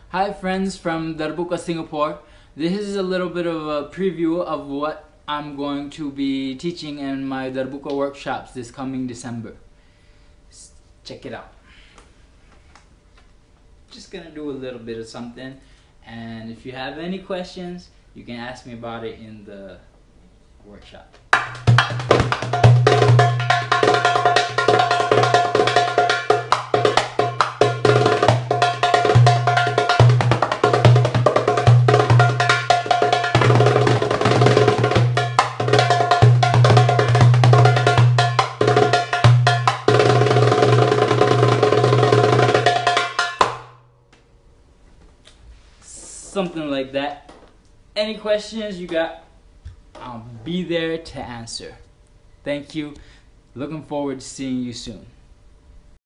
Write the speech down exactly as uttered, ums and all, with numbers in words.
Hi friends from Darbuka, Singapore. This is a little bit of a preview of what I'm going to be teaching in my darbuka workshops this coming December. Check it out. Just gonna do a little bit of something, and if you have any questions, you can ask me about it in the workshop. Something like that. Any questions you got, I'll be there to answer. Thank you. Looking forward to seeing you soon.